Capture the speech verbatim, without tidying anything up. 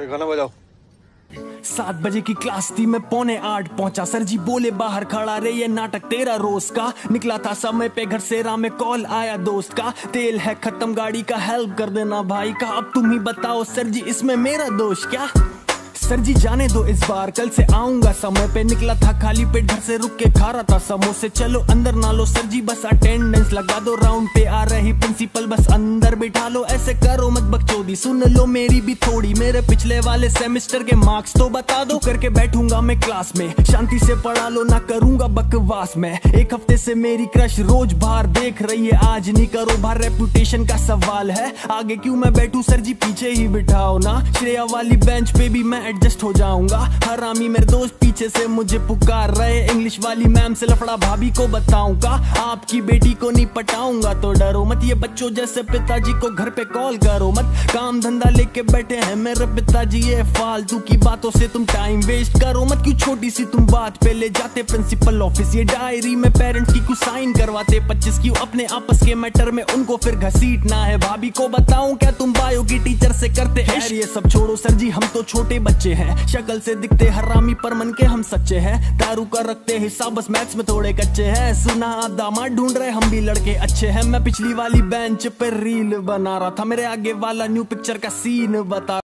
फिर गाना बजाओ। सात बजे की क्लास थी, मैं पौने आठ पहुंचा। सर जी बोले बाहर खड़ा रे, ये नाटक तेरा रोज का। निकला था समय पे घर से, राह में कॉल आया दोस्त का। तेल है खत्म गाड़ी का, हेल्प कर देना भाई का। अब तुम ही बताओ सर जी, इसमें मेरा दोष क्या? सर जी जाने दो इस बार, कल से आऊंगा समय पे। निकला था खाली पेट, घर से रुक के खा रहा था समोसे। चलो अंदर ना लो सर जी, बस अटेंडेंस लगा दो। राउंड पे आ रही प्रिंसिपल, बस अंदर बिठा लो। ऐसे करो मत बकचोदी, सुन लो मेरी भी थोड़ी। मेरे पिछले वाले सेमेस्टर के मार्क्स तो बता दो। करके बैठूंगा मैं क्लास में, शांति से पढ़ा लो, ना करूंगा बकवास में। एक हफ्ते से मेरी क्रश रोज बाहर देख रही है, आज नहीं करो बाहर, रेपुटेशन का सवाल है। आगे क्यों मैं बैठूं सर जी, पीछे ही बिठाओ ना। श्रेया वाली बेंच पे भी मैं एडजस्ट हो जाऊंगा। हरामी मेरे दोस्त पीछे से मुझे पुकार रहे। इंग्लिश वाली मैम से लफड़ा भाभी को बताऊंगा। आपकी बेटी को नहीं पटाऊंगा तो डरो मत। ये बच्चों जैसे पिताजी को घर पे कॉल करो मत। काम धंधा लेके बैठे हैं मेरे पिताजी, ये फालतू की बातों से तुम टाइम वेस्ट करो मत। क्यों छोटी सी तुम बात पे ले जाते प्रिंसिपल ऑफिस। ये डायरी में पेरेंट्स की कुछ साइन करवाते पच्चीस। क्यों अपने आपस के मैटर में उनको फिर घसीटना है। भाभी को बताऊं क्या तुम बायो की टीचर से करते हैं? ये सब छोड़ो सर जी, हम तो छोटे बच्चे हैं। शक्ल से दिखते हरामी पर मन के हम सच्चे हैं। दारू का रखते हिसाब, बस मैथ्स में थोड़े कच्चे हैं। सुना दामाद ढूंढ रहे, हम भी लड़के अच्छे हैं। मैं पिछली वाली बेंच पे रील बना रहा था, मेरे आगे वाला न्यू पिक्चर का सीन बता